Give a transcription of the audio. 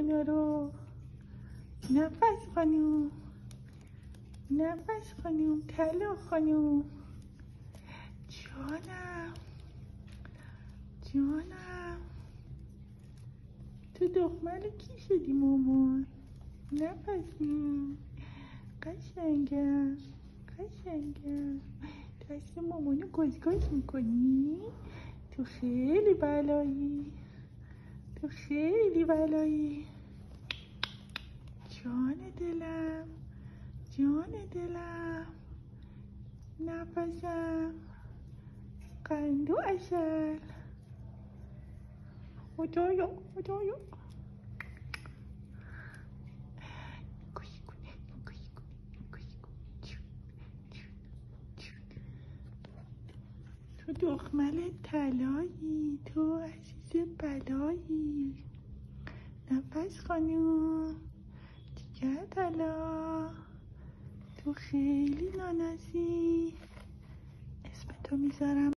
اونا رو. نفس خانوم، نفس خانوم، طلا خانوم. جانم جانم، تو دختر کی شدی مامان؟ نفسیم قشنگم قشنگم. دست مامانو گزگز میکنی؟ تو خیلی بلایی، تو خیلی بلایی. جان دلم جان دلم، نفسم قند و عسل. خدایا خدایا. تو دخمل طلایی، تو عزیز بلایی. نفس خانوم دیگر طلا، تو خیلی نانازی. اسم تو میذارم